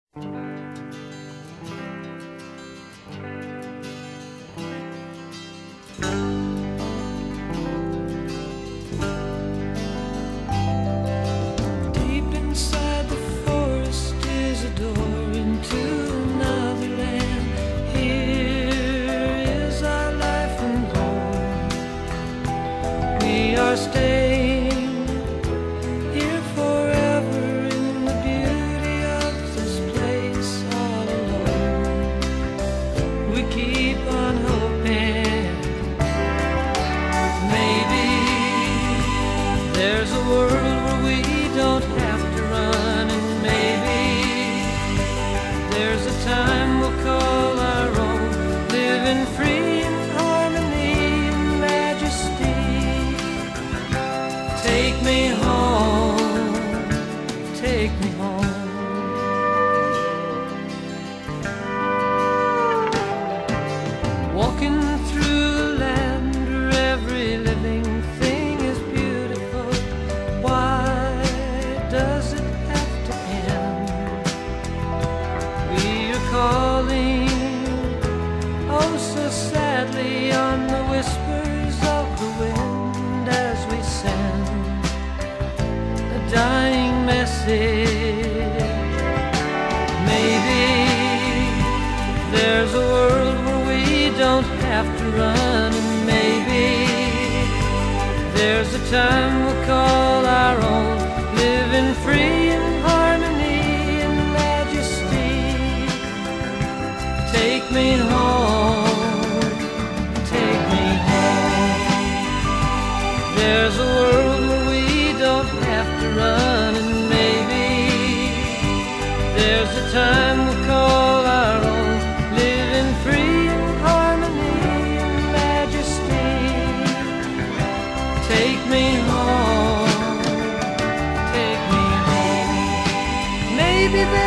Staying here forever in the beauty of this place all alone. We keep on hoping maybe there's a world where we don't have to run, and maybe there's a time we'll call our own, living free in harmony and majesty. Take me home, take me home. Walking through a land where every living thing is beautiful. Why does it have to end? We are calling, oh so sadly, on the whispers of the wind as we send dying message. Maybe there's a world where we don't have to run, and maybe there's a time we'll call our own, living free in harmony and majesty. Take me home, take me home. There's a world where we don't have to run, and maybe there's a time we'll call our own, living free in harmony and majesty. Take me home, take me home. Maybe